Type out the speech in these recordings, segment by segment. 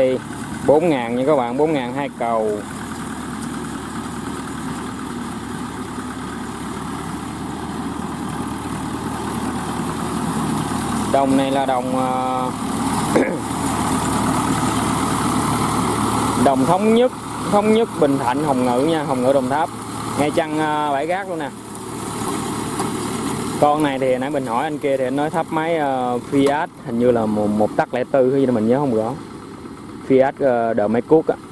đây 4.000 nha các bạn, 4.000 hai cầu. Đồng này là đồng đồng thống nhất Bình Thạnh Hồng Ngự nha, Hồng Ngự Đồng Tháp, ngay chân bãi rác luôn nè. Con này thì nãy mình hỏi anh kia thì anh nói tháp máy Fiat, hình như là 1.04 hay gì mình nhớ không rõ, Fiat đời máy cuốc á.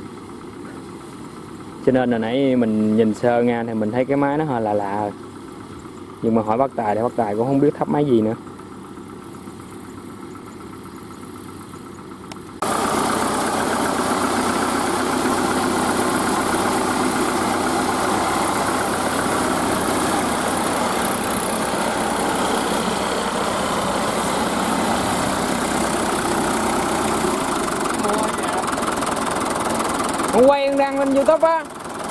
Cho nên là nãy mình nhìn sơ nha thì mình thấy cái máy nó hơi lạ, nhưng mà hỏi bác Tài thì bác Tài cũng không biết tháp máy gì nữa. Không quay đăng lên YouTube á.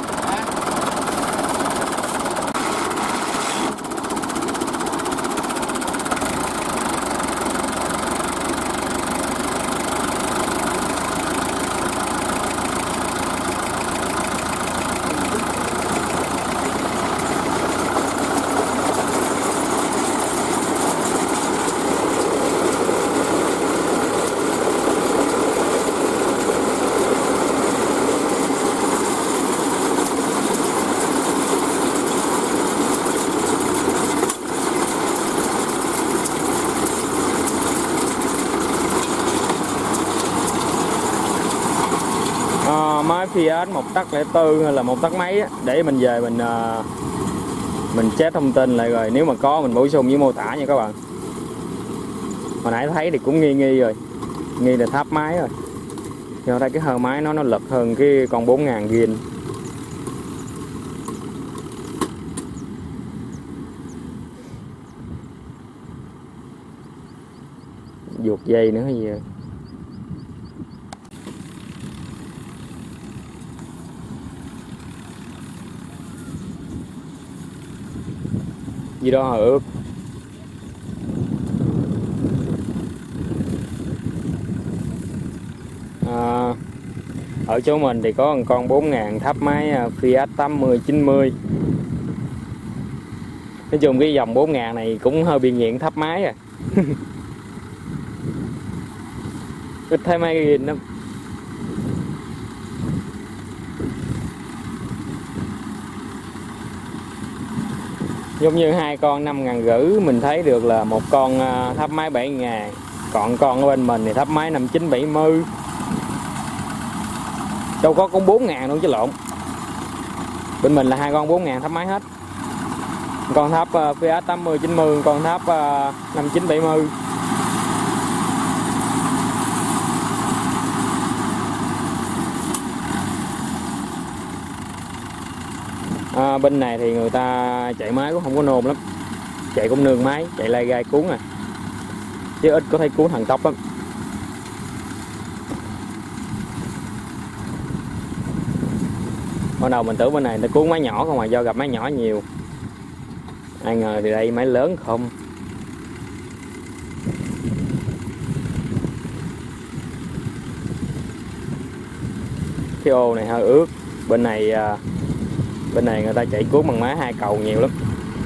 Máy Fiat 1.04 hay là 1 tắc mấy á, để mình về mình check thông tin lại rồi nếu mà có mình bổ sung với mô tả nha các bạn. Hồi nãy thấy thì cũng nghi rồi, nghi là tháp máy rồi, do đây cái hơ máy nó lực hơn cái con 4.000 gin. Vuột dây nữa hay gì vậy? Gì đó hả ướt. Ở chỗ mình thì có một con 4.000 tháp máy Fiat 80-90. Nói chung cái dòng 4.000 này cũng hơi bị nghiện tháp máy à. Ít thấy máy ghiền lắm. Giống như hai con 5.500 mình thấy được là một con tháp máy 7.000, còn con ở bên mình thì tháp máy 59-70. Đâu có con 4.000 luôn chứ lộn. Bên mình là hai con 4.000 tháp máy hết. Con tháp Fiat 80-90, con tháp 59-70. Bên này thì người ta chạy máy cũng không có nôn lắm, chạy cũng nương máy, chạy lai gai cuốn à, chứ ít có thấy cuốn thần tốc lắm. Ban đầu mình tưởng bên này nó cuốn máy nhỏ không mà do gặp máy nhỏ nhiều, ai ngờ thì đây máy lớn không. Cái ô này hơi ướt. Bên này người ta chạy cuốn bằng máy hai cầu nhiều lắm.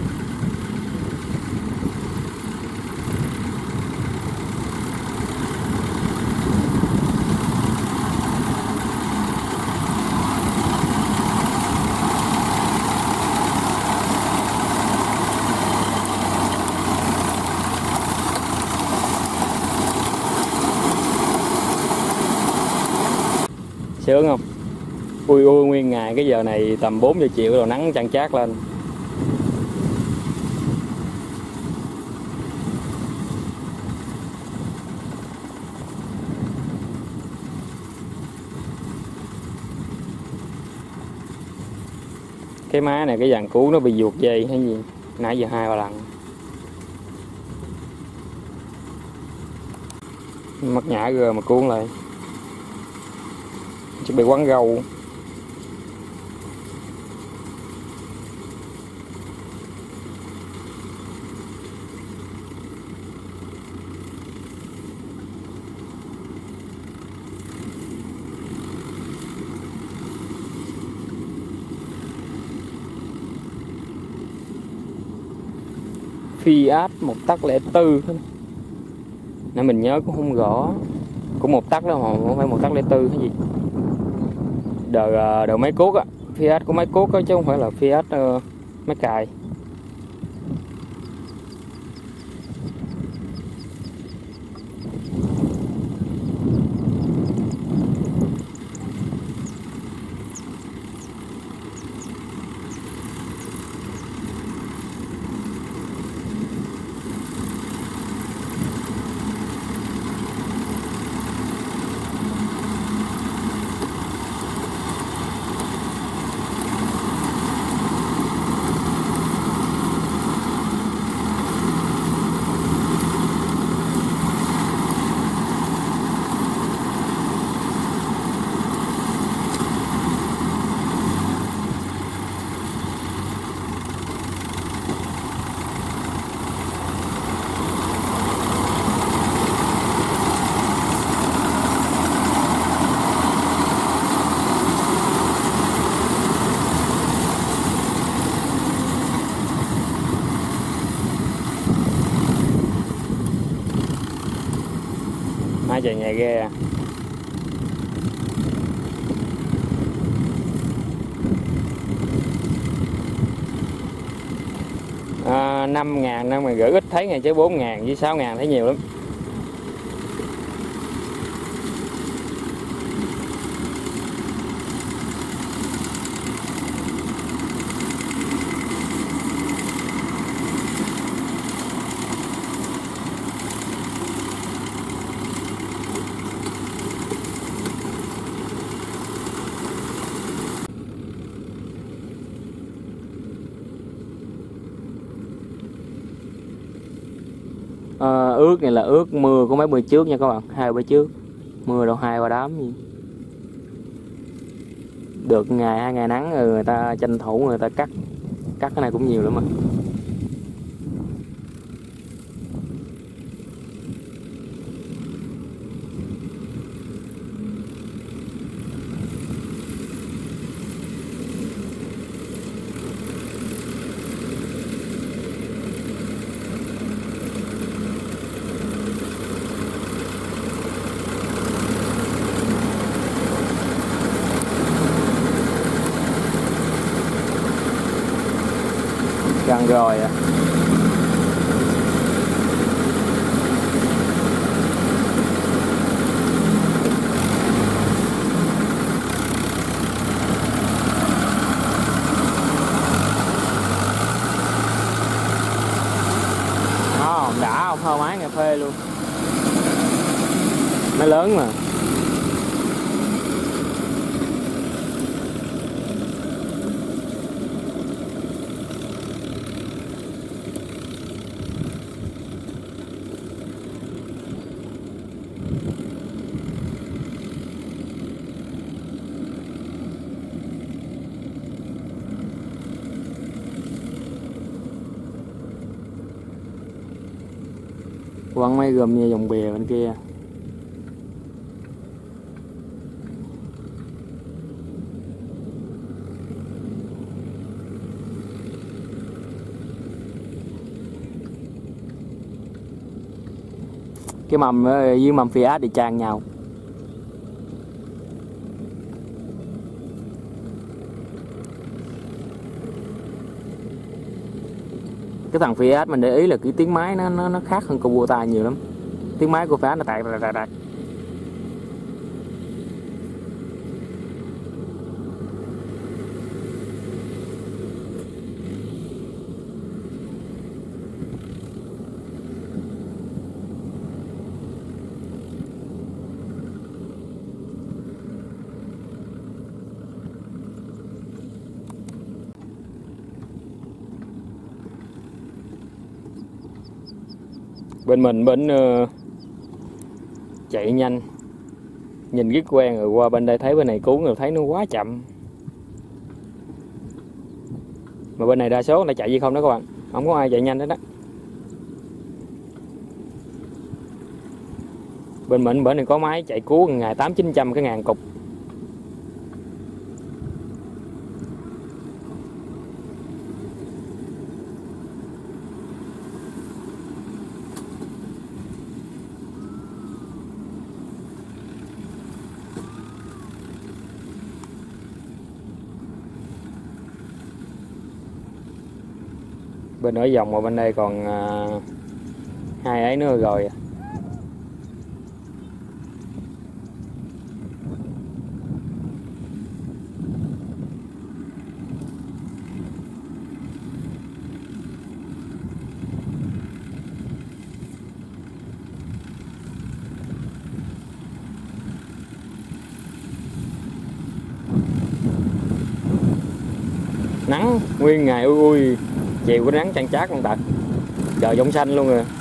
Sướng không? Ui nguyên ngày cái giờ này tầm 4 giờ chiều rồi nắng chang chát lên. Cái má này cái dàn cứu nó bị vuột dây hay gì, nãy giờ 2-3 lần. Mất nhả gơ mà cuốn lại chứ bị quắn gâu. Fiat một tắc 04 nãy mình nhớ cũng không rõ, cũng một tắc đó mà không phải một tắc 04 cái gì. Đời máy cuốc á, Fiat của máy cuốc á chứ không phải là Fiat máy cài. Máy chạy nhẹ ghê à. À, 5.000 5 rưỡi ít thấy ngày chứ 4.000 với 6.000 thấy nhiều lắm. Ướt này là ướt mưa của mấy bữa trước nha các bạn, 2 bữa trước mưa đâu 2-3 đám gì. Được ngày 2 ngày nắng rồi người ta tranh thủ người ta cắt cái này cũng nhiều lắm mà. Gần rồi à. Đã không, thơ máy cà phê luôn, máy lớn mà. Quăng máy gồm như dòng bè bên kia. Cái mầm với mầm Fiat thì tràn nhau. Cái thằng Fiat mình để ý là cái tiếng máy nó khác hơn Kubota nhiều lắm. Tiếng máy của Fiat nó tạt tạt tạt. Bên mình chạy nhanh, nhìn rất quen rồi, qua bên đây thấy bên này cuốn rồi thấy nó quá chậm. Mà bên này đa số là chạy gì không đó các bạn, không có ai chạy nhanh hết đó. Bên mình bữa này có máy chạy cuốn ngày 800-900 cái ngàn cục. Bên nửa vòng mà bên đây còn hai ấy nữa rồi. Nắng nguyên ngày ui ui, chiều có nắng chang chát luôn Tật, trời giống xanh luôn rồi.